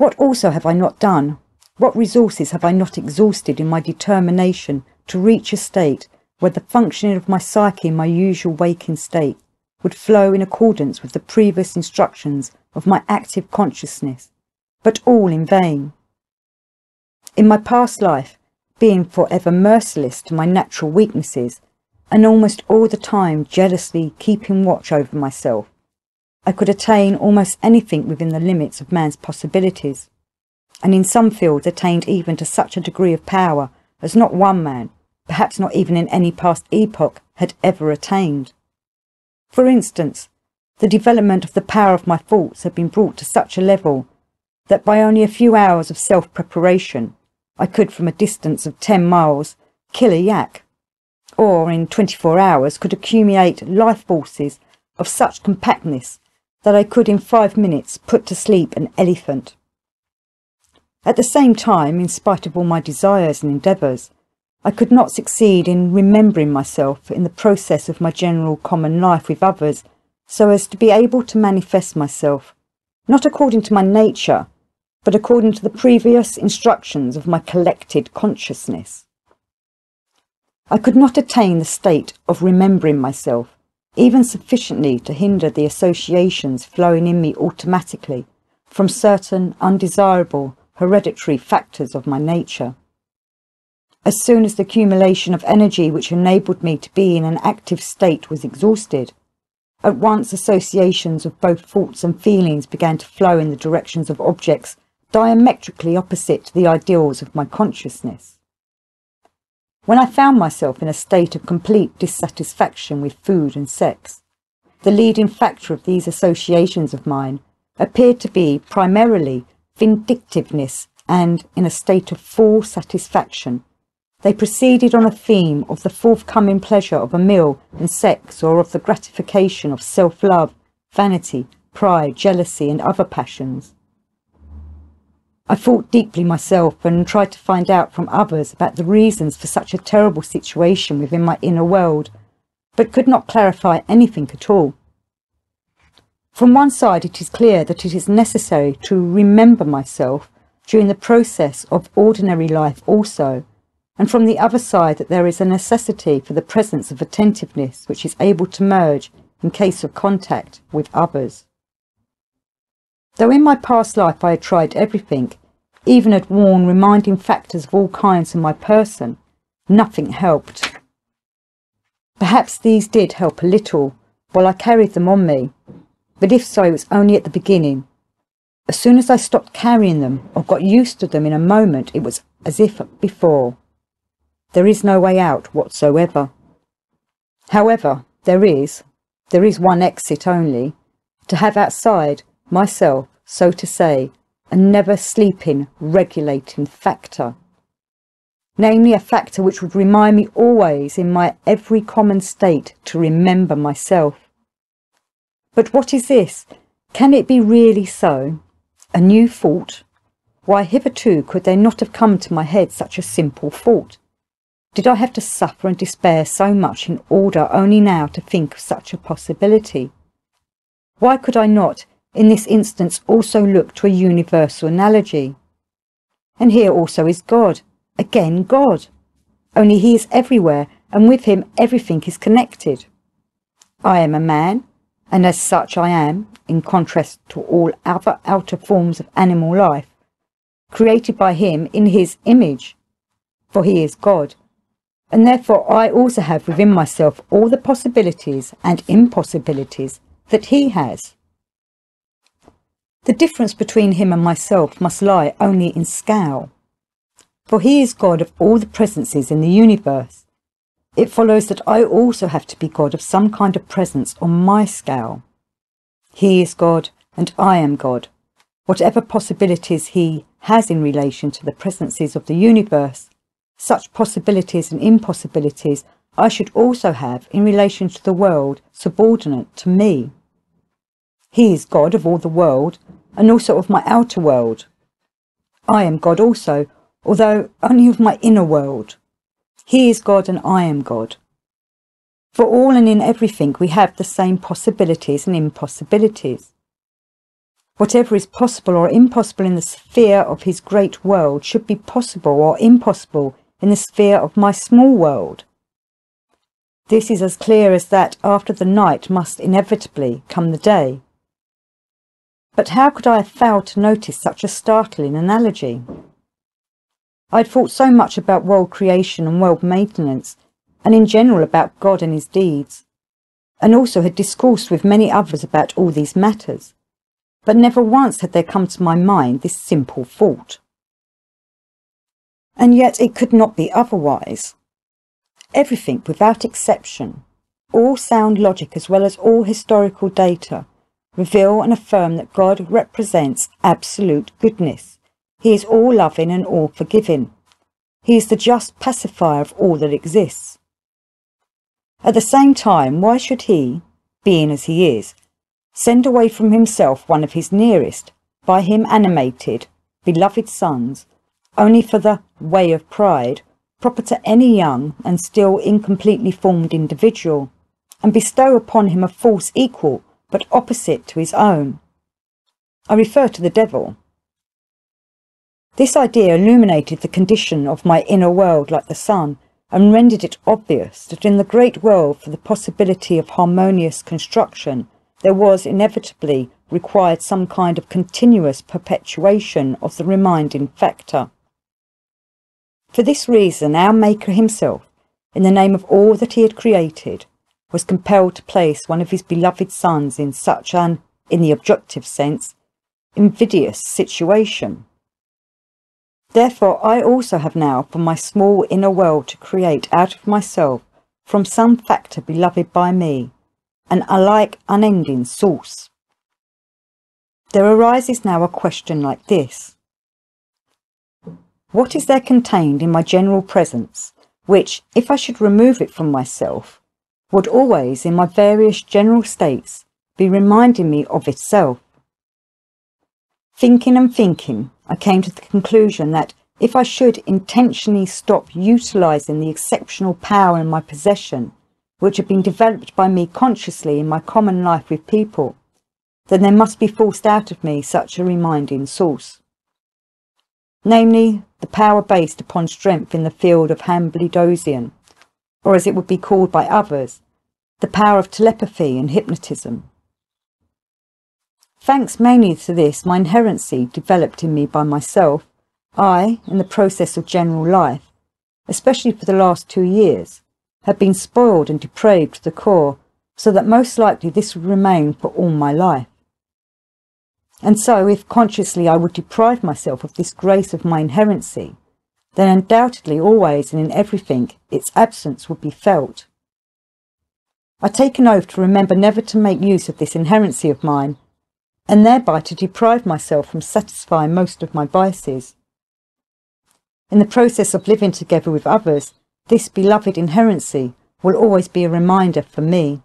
What also have I not done? What resources have I not exhausted in my determination to reach a state where the functioning of my psyche in my usual waking state would flow in accordance with the previous instructions of my active consciousness, but all in vain. In my past life, being forever merciless to my natural weaknesses, and almost all the time jealously keeping watch over myself, I could attain almost anything within the limits of man's possibilities, and in some fields attained even to such a degree of power as not one man, perhaps not even in any past epoch, had ever attained. For instance, the development of the power of my thoughts had been brought to such a level that by only a few hours of self-preparation I could, from a distance of 10 miles, kill a yak, or in 24 hours could accumulate life forces of such compactness that I could in 5 minutes put to sleep an elephant. At the same time, in spite of all my desires and endeavours, I could not succeed in remembering myself in the process of my general common life with others, so as to be able to manifest myself, not according to my nature, but according to the previous instructions of my collected consciousness. I could not attain the state of remembering myself, even sufficiently to hinder the associations flowing in me automatically from certain undesirable hereditary factors of my nature. As soon as the accumulation of energy which enabled me to be in an active state was exhausted, at once associations of both thoughts and feelings began to flow in the directions of objects diametrically opposite to the ideals of my consciousness. When I found myself in a state of complete dissatisfaction with food and sex, the leading factor of these associations of mine appeared to be primarily vindictiveness, and in a state of full satisfaction, they proceeded on a theme of the forthcoming pleasure of a meal and sex, or of the gratification of self-love, vanity, pride, jealousy, and other passions. I thought deeply myself and tried to find out from others about the reasons for such a terrible situation within my inner world, but could not clarify anything at all. From one side, it is clear that it is necessary to remember myself during the process of ordinary life also, and from the other side that there is a necessity for the presence of attentiveness which is able to merge in case of contact with others. Though in my past life I had tried everything, even had worn reminding factors of all kinds in my person, nothing helped. Perhaps these did help a little while I carried them on me, but if so, it was only at the beginning. As soon as I stopped carrying them or got used to them in a moment, it was as if before. There is no way out whatsoever. However, there is one exit only, to have outside myself, so to say, a never sleeping, regulating factor. Namely, a factor which would remind me always in my every common state to remember myself. But what is this? Can it be really so? A new thought? Why, hitherto could there not have come to my head such a simple thought? Did I have to suffer and despair so much in order only now to think of such a possibility? Why could I not, in this instance, also look to a universal analogy? And here also is God, again God, only he is everywhere, and with him everything is connected. I am a man, and as such I am, in contrast to all other outer forms of animal life, created by him in his image, for he is God, and therefore I also have within myself all the possibilities and impossibilities that he has. The difference between him and myself must lie only in scale, for he is God of all the presences in the universe. It follows that I also have to be God of some kind of presence on my scale. He is God and I am God. Whatever possibilities he has in relation to the presences of the universe, such possibilities and impossibilities I should also have in relation to the world subordinate to me. He is God of all the world and also of my outer world. I am God also, although only of my inner world. He is God and I am God. For all and in everything we have the same possibilities and impossibilities. Whatever is possible or impossible in the sphere of his great world should be possible or impossible in the sphere of my small world. This is as clear as that after the night must inevitably come the day. But how could I have failed to notice such a startling analogy? I had thought so much about world creation and world maintenance, and in general about God and his deeds, and also had discoursed with many others about all these matters, but never once had there come to my mind this simple thought. And yet it could not be otherwise. Everything, without exception, all sound logic as well as all historical data, reveal and affirm that God represents absolute goodness. He is all-loving and all-forgiving. He is the just pacifier of all that exists. At the same time, why should he, being as he is, send away from himself one of his nearest, by him animated, beloved sons, only for the way of pride, proper to any young and still incompletely formed individual, and bestow upon him a force equal but opposite to his own? I refer to the devil. This idea illuminated the condition of my inner world like the sun, and rendered it obvious that in the great world for the possibility of harmonious construction there was inevitably required some kind of continuous perpetuation of the reminding factor. For this reason our Maker himself, in the name of all that he had created, was compelled to place one of his beloved sons in such an, in the objective sense, invidious situation. Therefore I also have now for my small inner world to create out of myself, from some factor beloved by me, an alike unending source. There arises now a question like this: what is there contained in my general presence, which, if I should remove it from myself, would always, in my various general states, be reminding me of itself? Thinking and thinking, I came to the conclusion that if I should intentionally stop utilising the exceptional power in my possession, which had been developed by me consciously in my common life with people, then there must be forced out of me such a reminding source. Namely, the power based upon strength in the field of Hambledosian, or as it would be called by others, the power of telepathy and hypnotism. Thanks mainly to this, my inherency developed in me by myself, I, in the process of general life, especially for the last 2 years, had been spoiled and depraved to the core, so that most likely this would remain for all my life. And so, if consciously I would deprive myself of this grace of my inherency, then undoubtedly always and in everything its absence would be felt. I take an oath to remember never to make use of this inherency of mine, and thereby to deprive myself from satisfying most of my vices. In the process of living together with others, this beloved inherency will always be a reminder for me.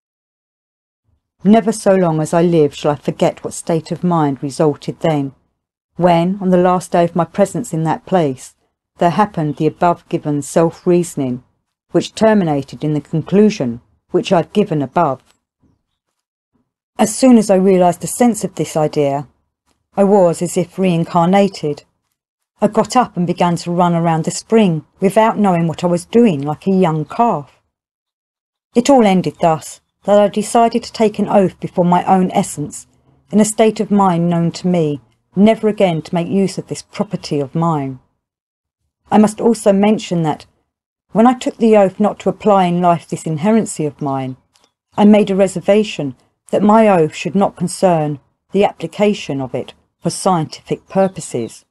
Never so long as I live shall I forget what state of mind resulted then, when, on the last day of my presence in that place, there happened the above-given self-reasoning, which terminated in the conclusion which I have given above. As soon as I realised the sense of this idea, I was as if reincarnated. I got up and began to run around the spring, without knowing what I was doing, like a young calf. It all ended thus, that I decided to take an oath before my own essence, in a state of mind known to me, never again to make use of this property of mine. I must also mention that, when I took the oath not to apply in life this inherency of mine, I made a reservation that my oath should not concern the application of it for scientific purposes.